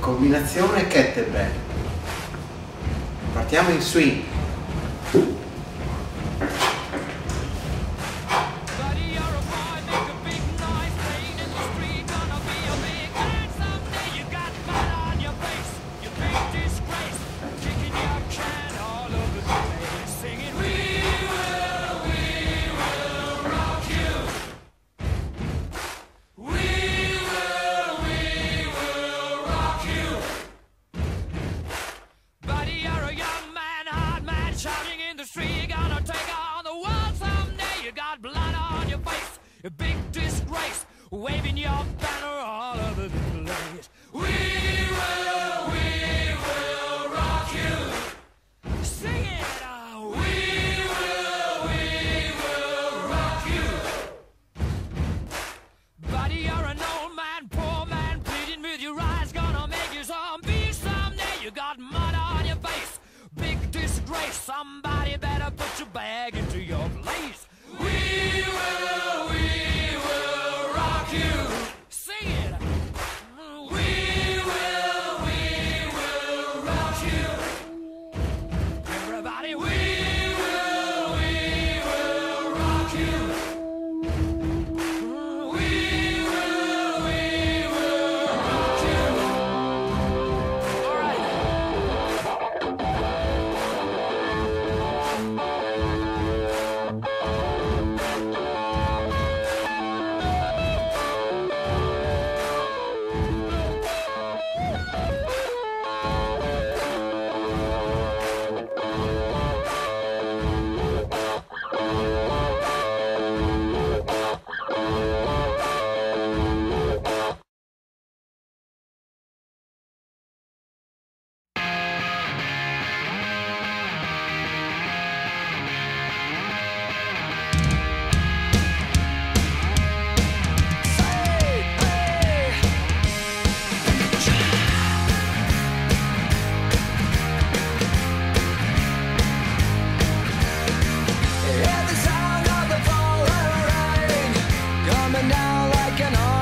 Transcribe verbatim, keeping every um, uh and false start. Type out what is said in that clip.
combinazione kettlebell. Partiamo in swing. Shouting in the street, you're gonna take on the world someday. You got blood on your face, a big disgrace, waving your banner all over the place. We will, we will rock you. Sing it out. We will, we will rock you. Buddy, you're an old man, poor man, pleading with your eyes, gonna make you zombie someday. You got mud on your face, big disgrace. Somebody better put your bag into your place. We will, we will rock you. Sing it. We will, we will rock you. Everybody, we will, we will rock you. We will, we will rock you. All right. Down like an